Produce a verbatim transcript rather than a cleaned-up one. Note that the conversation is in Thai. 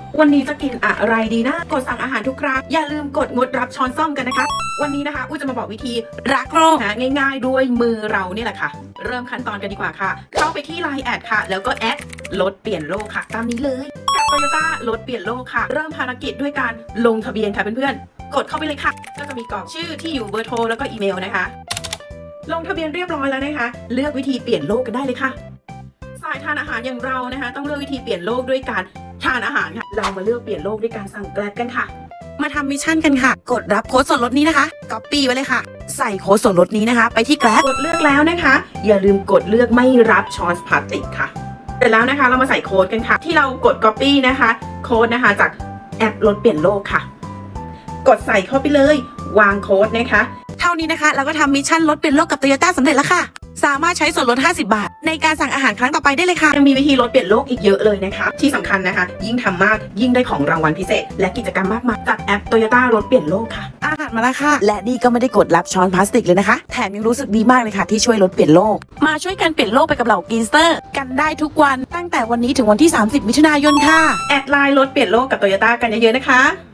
วันนี้จะกินอะไรดีนะกดสั่งอาหารทุกครั้งอย่าลืมกดงดรับช้อนส้อมกันนะคะวันนี้นะคะอุ้ยจะมาบอกวิธีรักโลกนะง่ายๆด้วยมือเรานี่แหละค่ะเริ่มขั้นตอนกันดีกว่าค่ะเข้าไปที่ ไลน์ แอดค่ะแล้วก็แอดรถเปลี่ยนโลกค่ะตามนี้เลยกับ โตโยต้ารถเปลี่ยนโลกค่ะเริ่มภารกิจด้วยการลงทะเบียนค่ะเพื่อนๆกดเข้าไปเลยค่ะก็จะมีกรอกชื่อที่อยู่เบอร์โทรแล้วก็อีเมลนะคะลงทะเบียนเรียบร้อยแล้วนะคะเลือกวิธีเปลี่ยนโลกกันได้เลยค่ะสายทานอาหารอย่างเรานะคะต้องเลือกวิธีเปลี่ยนโลกด้วยการทานอาหารค่ะเรามาเลือกเปลี่ยนโลกด้วยการสั่งแกร็บกันค่ะมาทำมิชชั่นกันค่ะกดรับโค้ดส่วนลดนี้นะคะก๊อปปี้ไว้เลยค่ะใส่โค้ดส่วนลดนี้นะคะไปที่แกร็บกดเลือกแล้วนะคะอย่าลืมกดเลือกไม่รับช้อนพลาสติกค่ะเสร็จแล้วนะคะเรามาใส่โค้ดกันค่ะที่เรากดก๊อปปี้นะคะโค้ดนะคะจากแอปรถเปลี่ยนโลกค่ะกดใส่เข้าไปเลยวางโค้ดนะคะเท่านี้นะคะเราก็ทำมิชชั่นรถเปลี่ยนโลกกับโตโยต้าสำเร็จแล้วค่ะสามารถใช้ส่วนลดห้าสิบบาทในการสั่งอาหารครั้งต่อไปได้เลยค่ะยังมีวิธีลดเปลี่ยนโลกอีกเยอะเลยนะคะที่สำคัญนะคะยิ่งทำมากยิ่งได้ของรางวัลพิเศษและกิจกรรมมากมายจากแอปโตโยต้ารถเปลี่ยนโลกค่ะอาหารมาแล้วค่ะและนี่ก็ไม่ได้กดรับช้อนพลาสติกเลยนะคะแถมยังรู้สึกดีมากเลยค่ะที่ช่วยลดเปลี่ยนโลกมาช่วยกันเปลี่ยนโลกไปกับเหล่ากินสเตอร์กันได้ทุกวันตั้งแต่วันนี้ถึงวันที่สามสิบมิถุนายนค่ะแอดไลน์รถเปลี่ยนโลกกับโตโยต้ากันเยอะๆนะคะ